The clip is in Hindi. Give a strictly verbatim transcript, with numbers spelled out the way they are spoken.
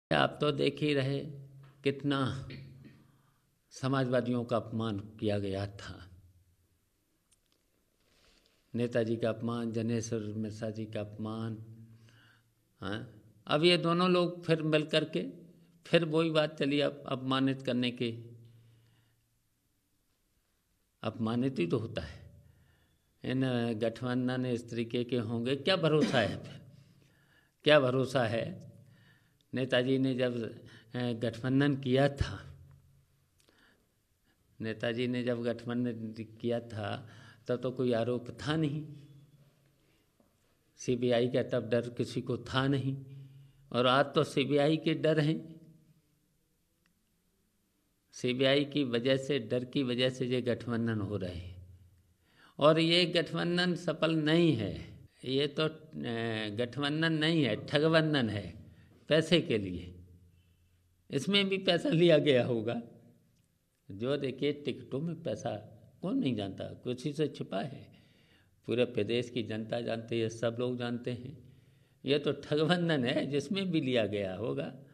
आप तो देख ही रहे कितना समाजवादियों का अपमान किया गया था। नेताजी का अपमान, जनेश्वर मिश्रा जी का अपमान। हाँ, अब ये दोनों लोग फिर मिल करके फिर वही बात चली, अब अपमानित करने की। अपमानित ही तो होता है। इन गठबंधन इस तरीके के होंगे, क्या भरोसा है फिर? क्या भरोसा है? नेताजी ने जब गठबंधन किया था नेताजी ने जब गठबंधन किया था तब तो कोई आरोप था नहीं, सीबीआई का तब डर किसी को था नहीं, और आज तो सीबीआई के डर हैं। सीबीआई की वजह से, डर की वजह से ये गठबंधन हो रहे हैं। और ये गठबंधन सफल नहीं है, ये तो गठबंधन नहीं है, ठगबंधन है, पैसे के लिए। इसमें भी पैसा लिया गया होगा। जो देखिए टिकटों में पैसा कौन नहीं जानता, कुछ ही से छिपा है, पूरे प्रदेश की जनता जानती है, सब लोग जानते हैं। ये तो ठगबंधन है जिसमें भी लिया गया होगा।